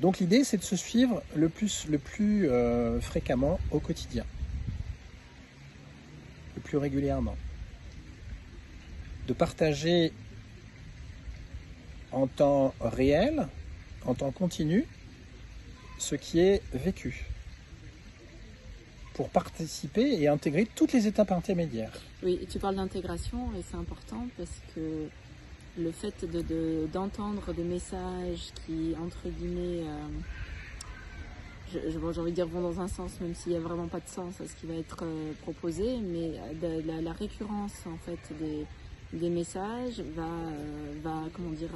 Donc l'idée, c'est de se suivre le plus fréquemment au quotidien, le plus régulièrement, de partager en temps réel, en temps continu, ce qui est vécu, pour participer et intégrer toutes les étapes intermédiaires. Oui, et tu parles d'intégration et c'est important parce que le fait d'entendre des messages qui, entre guillemets, j'ai envie de dire vont dans un sens, même s'il n'y a vraiment pas de sens à ce qui va être proposé, mais la récurrence en fait des messages va comment dire,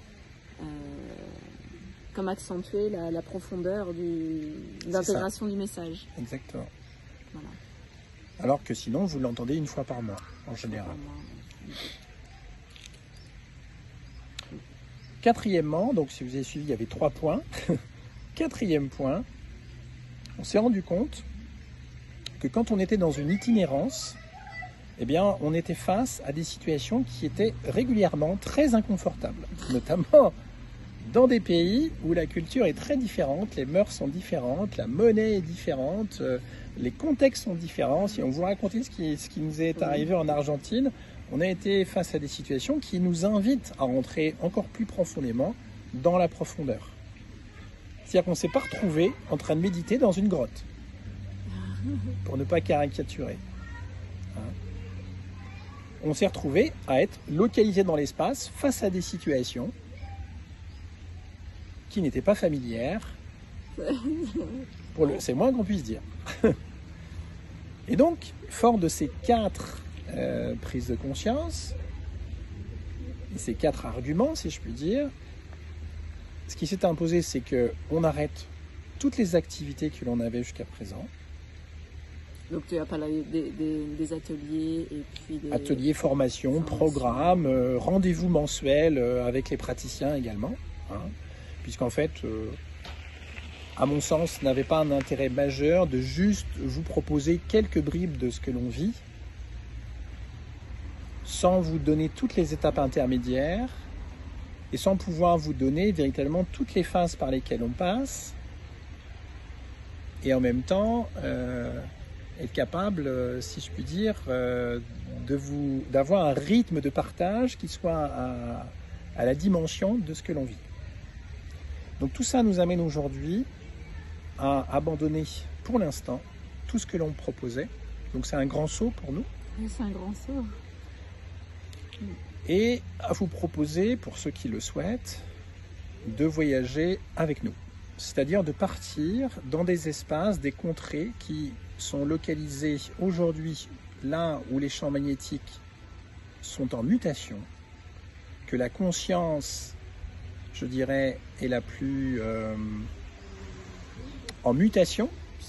comme accentuer la profondeur de l'intégration du message. Exactement. Voilà. Alors que sinon, vous l'entendez une fois par mois, en général. Quatrièmement, donc si vous avez suivi, il y avait 3 points. Quatrième point, on s'est rendu compte que quand on était dans une itinérance, eh bien, on était face à des situations qui étaient régulièrement très inconfortables, notamment dans des pays où la culture est très différente, les mœurs sont différentes, la monnaie est différente, les contextes sont différents. Si on vous racontait ce qui nous est arrivé en Argentine, on a été face à des situations qui nous invitent à rentrer encore plus profondément dans la profondeur. C'est-à-dire qu'on ne s'est pas retrouvé en train de méditer dans une grotte, pour ne pas caricaturer. On s'est retrouvé à être localisé dans l'espace face à des situations qui n'étaient pas familières. C'est moins qu'on puisse dire. Et donc, fort de ces 4 prises de conscience, et ces 4 arguments, si je puis dire, ce qui s'est imposé, c'est qu'on arrête toutes les activités que l'on avait jusqu'à présent. Donc tu as parlé des ateliers et puis des... Ateliers, formations, programmes, rendez-vous mensuels avec les praticiens également. Puisqu'en fait, à mon sens, n'avait pas un intérêt majeur de juste vous proposer quelques bribes de ce que l'on vit, sans vous donner toutes les étapes intermédiaires, et sans pouvoir vous donner véritablement toutes les phases par lesquelles on passe, et en même temps être capable, si je puis dire, d'avoir un rythme de partage qui soit à la dimension de ce que l'on vit. Donc tout ça nous amène aujourd'hui à abandonner pour l'instant tout ce que l'on proposait. Donc c'est un grand saut pour nous. Oui, c'est un grand saut. Et à vous proposer, pour ceux qui le souhaitent, de voyager avec nous. C'est-à-dire de partir dans des espaces, des contrées qui sont localisés aujourd'hui là où les champs magnétiques sont en mutation, que la conscience, je dirais, est la plus en mutation,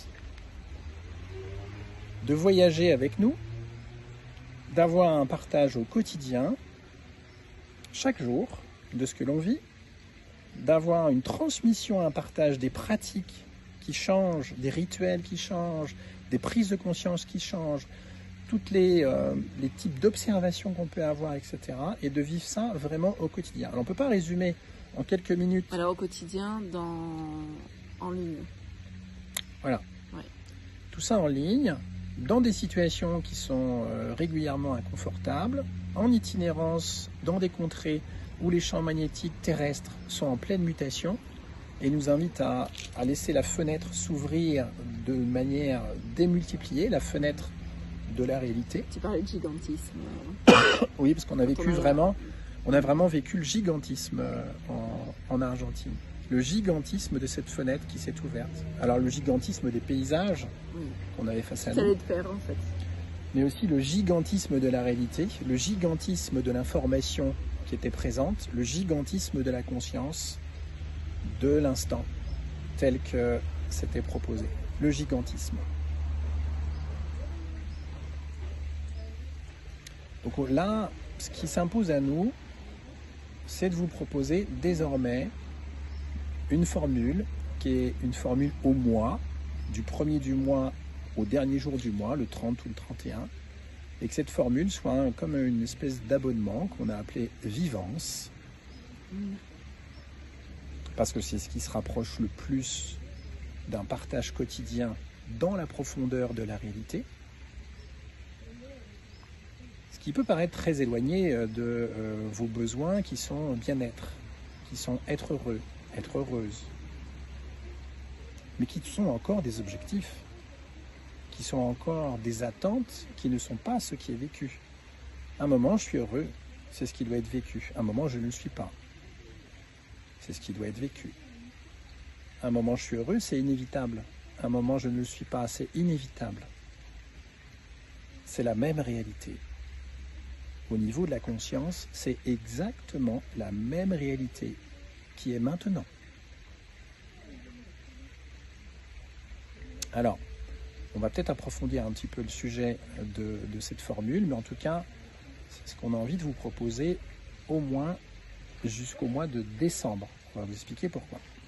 de voyager avec nous, d'avoir un partage au quotidien, chaque jour, de ce que l'on vit, d'avoir une transmission, un partage des pratiques qui changent, des rituels qui changent, des prises de conscience qui changent, toutes les types d'observations qu'on peut avoir, etc. Et de vivre ça vraiment au quotidien. Alors on ne peut pas résumer en quelques minutes. Alors au quotidien, en ligne. Voilà. Ouais. Tout ça en ligne, dans des situations qui sont régulièrement inconfortables, en itinérance, dans des contrées où les champs magnétiques terrestres sont en pleine mutation et nous invitent à laisser la fenêtre s'ouvrir de manière démultipliée, la fenêtre de la réalité. Tu parlais de gigantisme. Oui, parce qu'on a vécu vraiment, on a vraiment vécu le gigantisme en Argentine. Le gigantisme de cette fenêtre qui s'est ouverte. Alors le gigantisme des paysages qu'on avait face à nous. Ça allait de pair en fait. Mais aussi le gigantisme de la réalité, le gigantisme de l'information qui était présente, le gigantisme de la conscience de l'instant tel que c'était proposé. Le gigantisme. Donc là, ce qui s'impose à nous, c'est de vous proposer désormais une formule qui est une formule au mois, du premier du mois au dernier jour du mois, le 30 ou le 31, et que cette formule soit comme une espèce d'abonnement qu'on a appelé Vivance. parce que c'est ce qui se rapproche le plus d'un partage quotidien dans la profondeur de la réalité, ce qui peut paraître très éloigné de vos besoins qui sont bien-être, qui sont être heureux, être heureuse, mais qui sont encore des objectifs, qui sont encore des attentes qui ne sont pas ce qui est vécu. Un moment, je suis heureux, c'est ce qui doit être vécu. Un moment, je ne le suis pas. C'est ce qui doit être vécu. Un moment, je suis heureux, c'est inévitable. Un moment, je ne le suis pas, c'est inévitable. C'est la même réalité. Au niveau de la conscience, c'est exactement la même réalité qui est maintenant. Alors, on va peut-être approfondir un petit peu le sujet de cette formule, mais en tout cas, c'est ce qu'on a envie de vous proposer au moins jusqu'au mois de décembre. On va vous expliquer pourquoi.